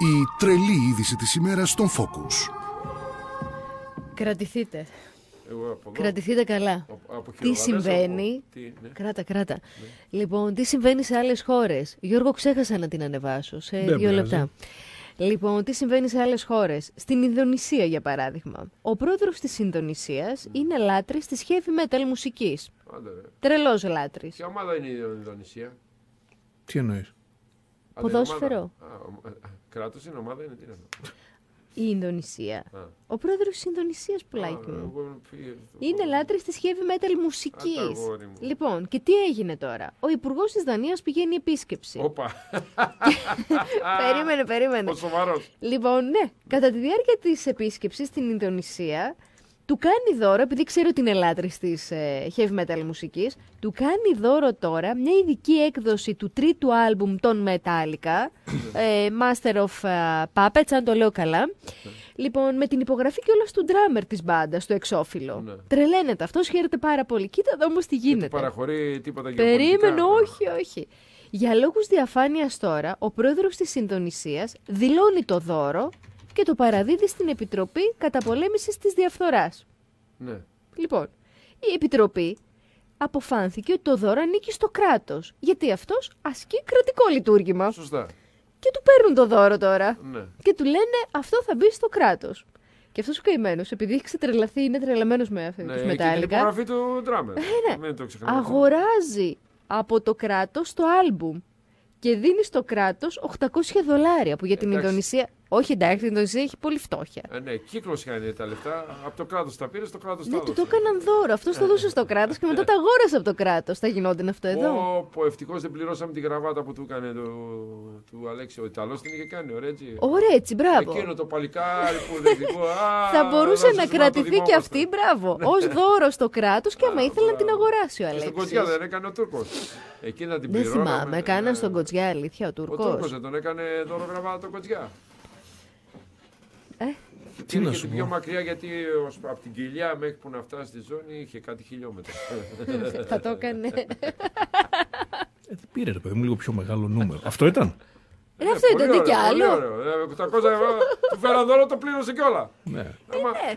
Η τρελή είδηση της ημέρας στον Focus. Κρατηθείτε. Κρατηθείτε καλά. Τι συμβαίνει. Κράτα. Λοιπόν, τι συμβαίνει σε άλλες χώρες. Γιώργο, ξέχασα να την ανεβάσω σε 2 λεπτά. Λοιπόν, τι συμβαίνει σε άλλες χώρες. Στην Ινδονησία, για παράδειγμα. Ο πρόεδρος της Ινδονησίας είναι λάτρης της heavy metal μουσικής. Τρελός λάτρης. Ποια ομάδα είναι η Ινδονησία? Τι εννοείς? Ποδόσφαιρο. Κράτος είναι, ομάδα είναι, τι είναι? Η Ινδονησία. Ο πρόεδρος της Ινδονησίας, πουλάκι μου. Είναι λάτρης της heavy metal μουσικής. Λοιπόν, και τι έγινε τώρα. Ο υπουργός της Δανίας πηγαίνει επίσκεψη. Όπα. Περίμενε. Ο σοβαρός. Λοιπόν, ναι. Κατά τη διάρκεια της επίσκεψης στην Ινδονησία, του κάνει δώρο, επειδή ξέρω ότι είναι λάτρης της heavy metal μουσικής, του κάνει δώρο τώρα μια ειδική έκδοση του τρίτου άλμπουμ των Metallica, Master of Puppets, αν το λέω καλά. Λοιπόν, με την υπογραφή κιόλας του drummer της μπάντας, το εξώφυλλο. Ναι. Τρελαίνεται, αυτός χαίρεται πάρα πολύ. Κοίτα εδώ όμως τι γίνεται. Δεν παραχωρεί τίποτα γεωπολιτικά. Περίμενε, όχι. Για λόγους διαφάνειας τώρα, ο πρόεδρος της Ινδονησίας δηλώνει το δώρο και το παραδίδει στην Επιτροπή Καταπολέμησης της Διαφθοράς. Ναι. Λοιπόν, η Επιτροπή αποφάνθηκε ότι το δώρο ανήκει στο κράτος, γιατί αυτός ασκεί κρατικό λειτουργήμα. Σωστά. Και του παίρνουν το δώρο τώρα. Ναι. Και του λένε αυτό θα μπει στο κράτος. Και αυτός ο καημένος, επειδή έχει ξετρελαθεί, είναι τρελαμένος με αυτή τους Metallica. Και την υπογραφή του drummer. Ναι. Αγοράζει από το κράτος το άλμπουμ και δίνει στο κράτος $800 που για την Ινδονησία. Όχι, εντάξει, η Ινδονησία έχει πολύ φτώχεια. Ναι, κύκλος κάνει τα λεφτά. Από το κράτος τα πήρε, στο κράτος τα Ναι, έδωσε. του το έκαναν δώρο. Αυτός το δώσε στο κράτος και μετά τα αγόρασε από το κράτος. Θα γινόταν αυτό εδώ. Ευτυχώς δεν πληρώσαμε τη γραβάτα που του έκανε του Αλέξη. Ο Ιταλός την είχε κάνει, ωραία έτσι. Ωραία, έτσι, μπράβο. Εκείνο το παλικάρι που δεν δικό. Θα μπορούσε να κρατηθεί και αυτή, μπράβο. Ως δώρο στο κράτος και άμα ήθελε να την αγοράσει ο Αλέξης. Στον Κοτζιά δεν έκανε ο Τούρκος. Εκείνα την Δεν πληρώναμε. θυμάμαι, έκαναν στον Κοτζιά, αλήθεια, ο Τούρκος. Ο Τούρκος δεν τον έκανε δώρο γραβάτα τον Κοτζιά. Τι να Είναι σου και πω. πιο μακριά γιατί από την κοιλιά μέχρι που να φτάσει στη ζώνη είχε κάτι χιλιόμετρα. Θα το έκανε. Δεν πήρε, ρε παιδί μου, λίγο πιο μεγάλο νούμερο. Αυτό ήταν. Αυτό ήταν, τι κι άλλο. 800 ευρώ. Του φέραν δώρο, το πλήρωσε κιόλα. Ναι.